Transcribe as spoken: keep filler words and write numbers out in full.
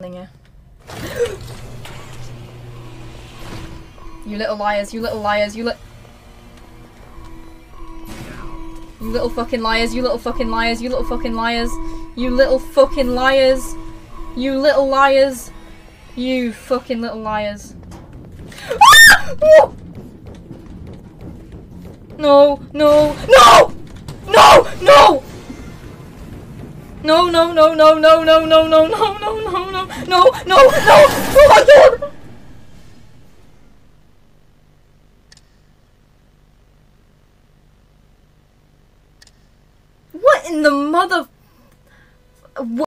here. You little liars, you little liars, you li- You little fucking liars, you little fucking liars, you little fucking liars. You little fucking liars. You little liars. You fucking little liars. No, no, no! No, no! No, no, no, no, no, no, no, no, no, no, no, no, no, no, no! Oh my god! What in the mother... What?